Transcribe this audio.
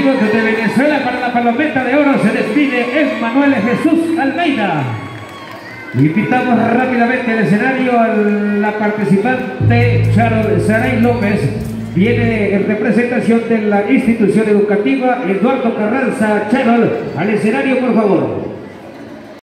amigos de Venezuela, para la palometa de oro se despide Emmanuel Jesús Almeida. Invitamos rápidamente al escenario a la participante Charol Saray López. Viene en representación de la institución educativa Eduardo Carranza. Charol, al escenario, por favor.